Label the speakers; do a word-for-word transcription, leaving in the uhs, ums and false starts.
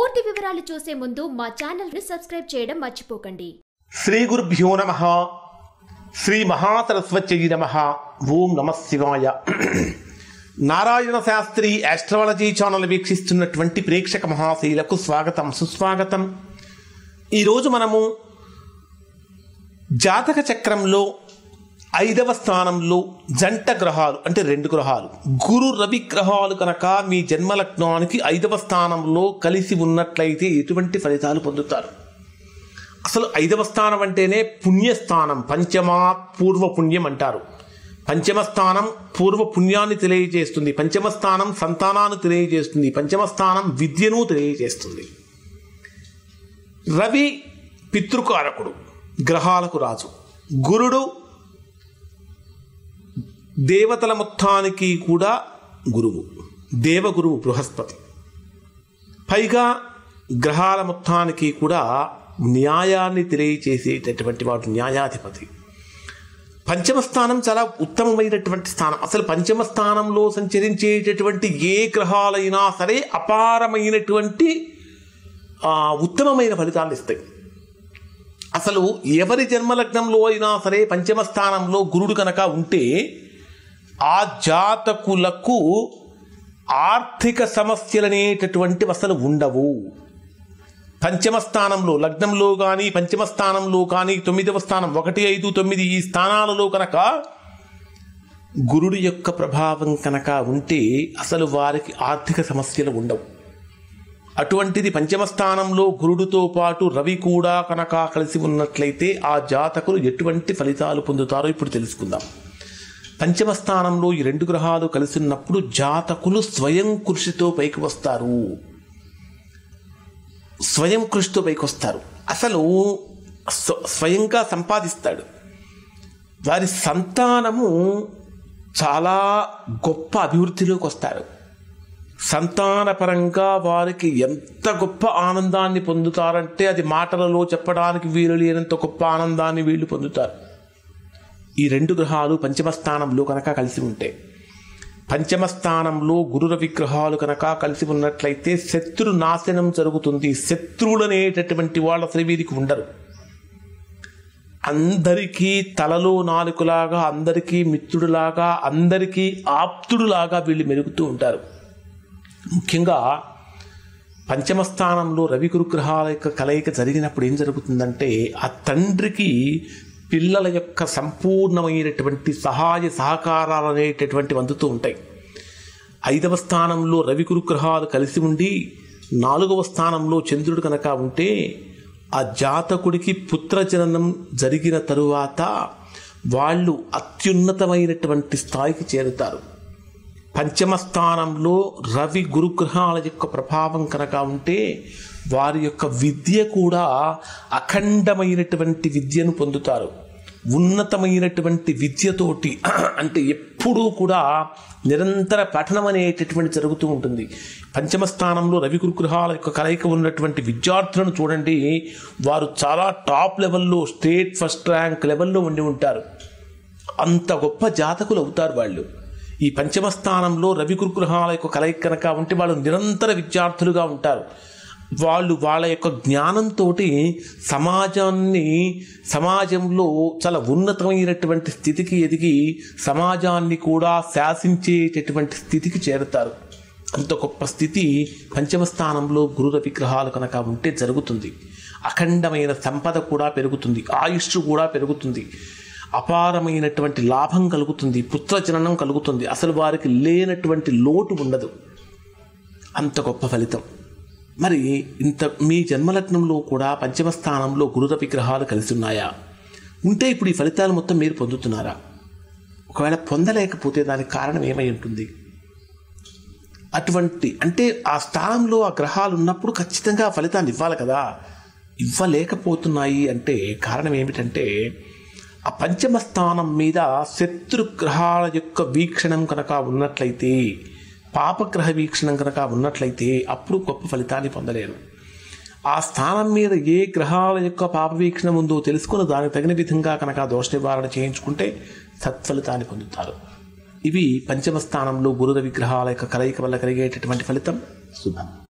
Speaker 1: పూర్తి వివరాలు చూసే ముందు మా ఛానల్ ని సబ్స్క్రైబ్ చేయడం మర్చిపోకండి.
Speaker 2: శ్రీ గురుభ్యో నమః. శ్రీ మహాసరస్వత్యై నమః. ఓం నమః శివాయ. నారాయణ శాస్త్రి ఆస్ట్రాలజీ ఛానల్ వీక్షిస్తున్నటువంటి ప్రేక్షక మహాశీలకు స్వాగతం, సుస్వాగతం. ఈరోజు మనము జాతక చక్రంలో ఐదవ స్థానంలో జంట గ్రహాలు అంటే రెండు గ్రహాలు గురు రవి గ్రహాలు కనుక మీ జన్మలగ్నానికి ఐదవ స్థానంలో కలిసి ఉన్నట్లయితే ఎటువంటి ఫలితాలు పొందుతారు? అసలు ఐదవ స్థానం అంటేనే పుణ్యస్థానం, పంచమా పూర్వ పుణ్యం అంటారు. పంచమ స్థానం పూర్వ పుణ్యాన్ని తెలియజేస్తుంది, పంచమ స్థానం సంతానాన్ని తెలియజేస్తుంది, పంచమ స్థానం విద్యను తెలియజేస్తుంది. రవి పితృకారకుడు, గ్రహాలకు రాజు. గురుడు దేవతల మొత్తానికి కూడా గురువు, దేవగురువు బృహస్పతి. పైగా గ్రహాల మొత్తానికి కూడా న్యాయాన్ని తెలియచేసేటటువంటి వాడు న్యాయాధిపతి. పంచమ స్థానం చాలా ఉత్తమమైనటువంటి స్థానం. అసలు పంచమ స్థానంలో సంచరించేటటువంటి ఏ గ్రహాలైనా సరే అపారమైనటువంటి ఉత్తమమైన ఫలితాలు ఇస్తాయి. అసలు ఎవరి జన్మలగ్నంలో అయినా సరే పంచమ స్థానంలో గురుడు కనుక ఉంటే ఆ జాతకులకు ఆర్థిక సమస్యలు అనేటటువంటివి అసలు ఉండవు. పంచమ స్థానంలో లగ్నంలో కానీ పంచమ స్థానంలో కానీ తొమ్మిదవ స్థానం ఒకటి ఐదు తొమ్మిది ఈ స్థానాలలో కనుక గురుడు యొక్క ప్రభావం కనుక ఉంటే అసలు వారికి ఆర్థిక సమస్యలు ఉండవు. అటువంటిది పంచమ స్థానంలో గురుడితో పాటు రవి కూడా కనుక కలిసి ఉన్నట్లయితే ఆ జాతకులు ఎటువంటి ఫలితాలు పొందుతారో ఇప్పుడు తెలుసుకుందాం. పంచమ స్థానంలో ఈ రెండు గ్రహాలు కలిసి ఉన్నప్పుడు జాతకులు స్వయం కృషితో పైకి వస్తారు, స్వయం కృషితో పైకి వస్తారు. అసలు స్వయంగా సంపాదిస్తాడు. వారి సంతానము చాలా గొప్ప అభివృద్ధిలోకి వస్తారు. సంతానపరంగా వారికి ఎంత గొప్ప ఆనందాన్ని పొందుతారంటే అది మాటలలో చెప్పడానికి వీలు లేనంత గొప్ప ఆనందాన్ని వీళ్ళు పొందుతారు. ఈ రెండు గ్రహాలు పంచమ స్థానంలో కనుక కలిసి ఉంటే, పంచమ స్థానంలో గురుర విగ్రహాలు కనుక కలిసి ఉన్నట్లయితే శత్రు నాశనం జరుగుతుంది. శత్రువులు అనేటటువంటి వాళ్ళ అసలు వీరికి ఉండరు. అందరికీ తలలో నాలుకలాగా, అందరికీ మిత్రుడులాగా, అందరికీ ఆప్తుడులాగా వీళ్ళు మెరుగుతూ ఉంటారు. ముఖ్యంగా పంచమ స్థానంలో రవి గురుగ్రహాల యొక్క కలయిక జరిగినప్పుడు ఏం జరుగుతుందంటే ఆ తండ్రికి పిల్లల యొక్క సంపూర్ణమైనటువంటి సహాయ సహకారాలు అనేటటువంటివి అందుతూ ఉంటాయి. ఐదవ స్థానంలో రవి గురుగ్రహాలు కలిసి ఉండి నాలుగవ స్థానంలో చంద్రుడు కనుక ఉంటే ఆ జాతకుడికి పుత్రజననం జరిగిన తరువాత వాళ్ళు అత్యున్నతమైనటువంటి స్థాయికి చేరుతారు. పంచమ స్థానంలో రవి గురుగ్రహాల యొక్క ప్రభావం కనుక ఉంటే వారి యొక్క విద్య కూడా అఖండమైనటువంటి విద్యను పొందుతారు. ఉన్నతమైనటువంటి విద్యతోటి అంటే ఎప్పుడూ కూడా నిరంతర పఠనం అనేటటువంటి జరుగుతూ ఉంటుంది. పంచమ స్థానంలో రవి గురుగ్రహాల యొక్క కలయిక ఉన్నటువంటి విద్యార్థులను చూడండి, వారు చాలా టాప్ లెవెల్లో, స్టేట్ ఫస్ట్ ర్యాంక్ లెవెల్లో ఉండి ఉంటారు. అంత గొప్ప జాతకులు అవుతారు వాళ్ళు. ఈ పంచమ స్థానంలో రవి గురుగ్రహాల యొక్క కలయిక కనుక ఉంటే వాళ్ళు నిరంతర విద్యార్థులుగా ఉంటారు. వాళ్ళు వాళ్ళ యొక్క జ్ఞానంతో సమాజాన్ని సమాజంలో చాలా ఉన్నతమైనటువంటి స్థితికి ఎదిగి సమాజాన్ని కూడా శాసించేటటువంటి స్థితికి చేరుతారు. అంత గొప్ప స్థితి పంచమ స్థానంలో గురు రవి గ్రహాలు కనుక ఉంటే జరుగుతుంది. అఖండమైన సంపద కూడా పెరుగుతుంది, ఆయుష్ కూడా పెరుగుతుంది, అపారమైనటువంటి లాభం కలుగుతుంది, పుత్రజననం కలుగుతుంది. అసలు వారికి లేనటువంటి లోటు ఉండదు. అంత గొప్ప ఫలితం. మరి ఇంత మీ జన్మలగ్నంలో కూడా పంచమ స్థానంలో గురుర విగ్రహాలు కలిసి ఉన్నాయా? ఉంటే ఇప్పుడు ఈ ఫలితాలు మొత్తం మీరు పొందుతున్నారా? ఒకవేళ పొందలేకపోతే దానికి కారణం ఏమై ఉంటుంది? అటువంటి అంటే ఆ స్థానంలో ఆ గ్రహాలు ఉన్నప్పుడు ఖచ్చితంగా ఆ ఫలితాన్ని ఇవ్వాలి కదా. ఇవ్వలేకపోతున్నాయి అంటే కారణం ఏమిటంటే ఆ పంచమ స్థానం మీద శత్రుగ్రహాల యొక్క వీక్షణం కనుక ఉన్నట్లయితే, పాపగ్రహ వీక్షణం కనుక ఉన్నట్లయితే అప్పుడు గొప్ప ఫలితాన్ని పొందలేరు. ఆ స్థానం మీద ఏ గ్రహాల యొక్క పాప వీక్షణం ఉందో తెలుసుకుని దానికి తగిన విధంగా కనుక దోష నివారణ చేయించుకుంటే సత్ఫలితాన్ని పొందుతారు. ఇవి పంచమ స్థానంలో గురుర విగ్రహాల యొక్క కలయిక వల్ల కలిగేటటువంటి ఫలితం. శుభం.